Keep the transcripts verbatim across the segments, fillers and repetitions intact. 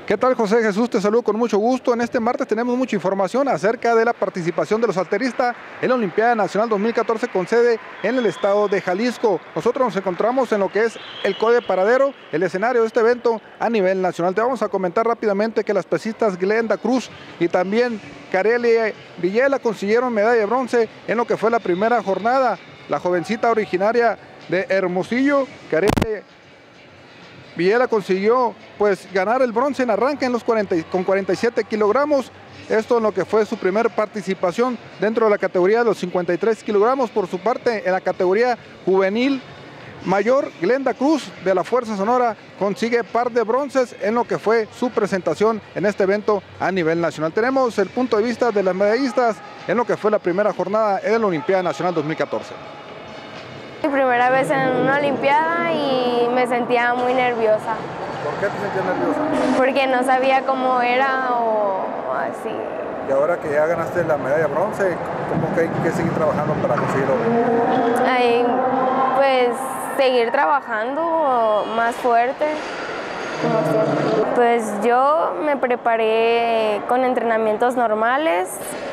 ¿Qué tal, José Jesús? Te saludo con mucho gusto. En este martes tenemos mucha información acerca de la participación de los alteristas en la Olimpiada Nacional dos mil catorce con sede en el estado de Jalisco. Nosotros nos encontramos en lo que es el Code Paradero, el escenario de este evento a nivel nacional. Te vamos a comentar rápidamente que las pesistas Glenda Cruz y también Carelia Villela consiguieron medalla de bronce en lo que fue la primera jornada. La jovencita originaria de Hermosillo, Carelia Villela, consiguió pues ganar el bronce en arranque en los cuarenta, con cuarenta y siete kilogramos. Esto en lo que fue su primera participación dentro de la categoría de los cincuenta y tres kilogramos. Por su parte, en la categoría juvenil mayor, Glenda Cruz de la Fuerza Sonora consigue par de bronces en lo que fue su presentación en este evento a nivel nacional. Tenemos el punto de vista de las medallistas en lo que fue la primera jornada en la Olimpiada Nacional dos mil catorce. Mi primera vez en una olimpiada y me sentía muy nerviosa. ¿Por qué te sentías nerviosa? Porque no sabía cómo era o así. Y ahora que ya ganaste la medalla de bronce, ¿cómo que hay que seguir trabajando para conseguirlo? Ay, pues seguir trabajando más fuerte, como siempre. Pues yo me preparé con entrenamientos normales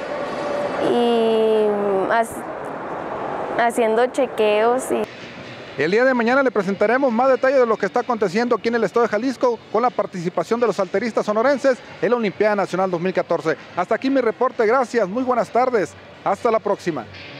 y haciendo chequeos. Y... El día de mañana le presentaremos más detalles de lo que está aconteciendo aquí en el estado de Jalisco con la participación de los alteristas sonorenses en la Olimpiada Nacional dos mil catorce. Hasta aquí mi reporte, gracias, muy buenas tardes, hasta la próxima.